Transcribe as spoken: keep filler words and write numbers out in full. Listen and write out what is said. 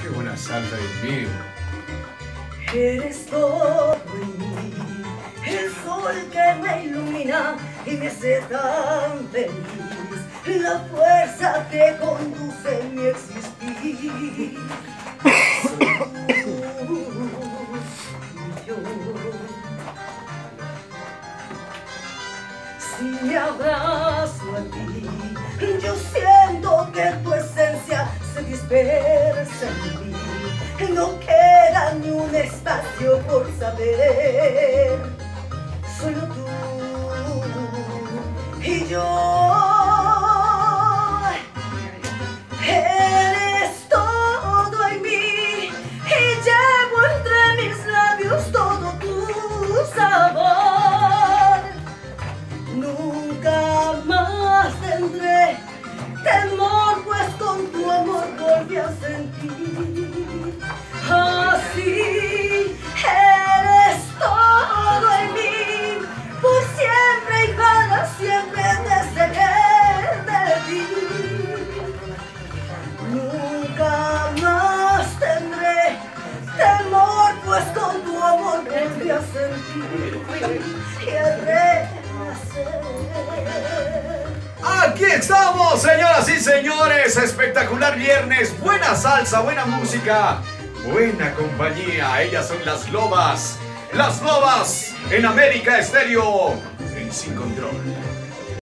Qué buena salsa, Dios mío. Eres todo en mí, el sol que me ilumina y me hace tan feliz, la fuerza que conduce mi existir. Soy tú y yo. Si me abrazo a ti, yo siento que tu esencia se dispersa en mí. No queda ni un espacio por saber. Solo tú y yo. Eres todo en mí y llevo entre mis labios todo tu sabor. Nunca más tendré temor, pues con tu amor volví a sentir. Así eres todo en mí, por siempre y para siempre desde que te vi. Nunca más tendré temor, pues con tu amor volví a sentir y a renacer. Aquí estamos, señoras y señores. Espectacular viernes. Buena salsa, buena música, buena compañía. Ellas son las Lobas. Las Lobas en América Estéreo. En Sin Control.